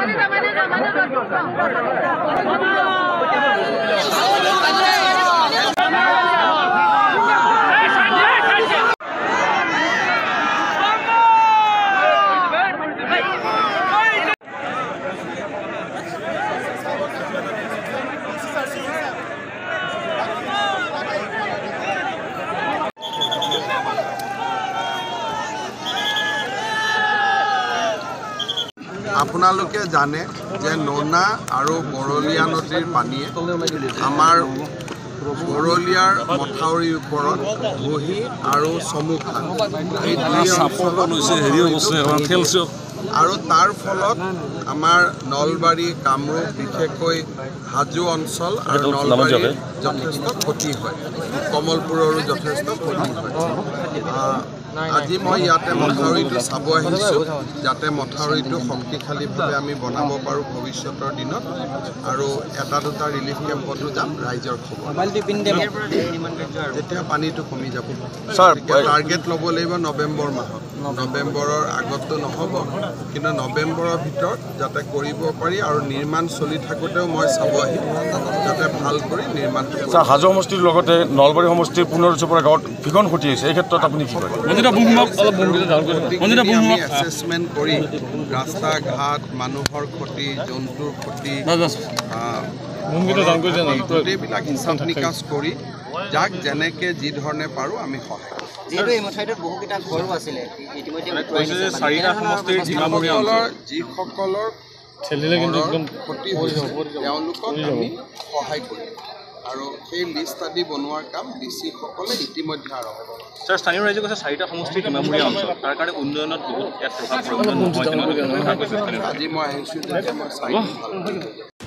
আপোনালোকে জানে যে নোনা আৰু বৰলীয়া নদীৰ পানীয়ে আমাৰ বৰলীয়াৰ মথাউৰিৰ ওপৰত বহি আৰু চমুখা এই আৰু তাৰ ফলত আমাৰ নলবাৰী কামৰূপ বিশেষকৈ হাজো অঞ্চল আৰু নলবাৰীৰ যথেষ্ট ক্ষতি হয় কমলপুৰৰো যথেষ্ট ক্ষতি হয় আজি মই ইয়াতে মথাউৰিটো চাব আহিছোঁ যাতে মথাউৰিটো শক্তিশালীভাৱে আমি বনাব পাৰোঁ ভৱিষ্যতৰ দিনত আৰু এটা দুটা ৰিলিফ কেম্পতো যাম ৰাইজৰ খবৰ যেতিয়া পানীটো কমি যাব টাৰ্গেট ল'ব লাগিব নৱেম্বৰ মাহত নৱেম্বৰৰ আগততো নহ'ব কিন্তু নৱেম্বৰৰ ভিতৰত যাতে কৰিব পাৰি আৰু নিৰ্মাণ চলি থাকোঁতেও মই চাব আহিম যাতে ভাল কৰি নিৰ্মাণটো হাজো সমষ্টিৰ লগতে নলবাৰী সমষ্টিৰ 15 পৰা গাঁৱত ভীষণ ক্ষতি হৈছে এই ক্ষেত্ৰত আপুনি কি কয় আমি এছেছমেণ্ট কৰি ৰাস্তা ঘাট মানুহৰ ক্ষতি জন্তুৰ ক্ষতি গোটেইবিলাক হিচাপ নিকাচ কৰি যাক যেনেকৈ যি ধৰণে পাৰোঁ আমি সহায় যিসকলৰ ক্ষতি হৈছে তেওঁলোকক আমি সহায় কৰিম আৰু সেই লিষ্ট আদি বনোৱাৰ কাম ডিচিসকলে ইতিমধ্যে আৰম্ভ কৰে স্থানীয় ৰাইজে কৈছে 4টা সমষ্টি সীমামূৰীয়া অঞ্চল তাৰ কাৰণে উন্নয়নত বহুত আজি মই আহিছোঁ যেতিয়া মই চাই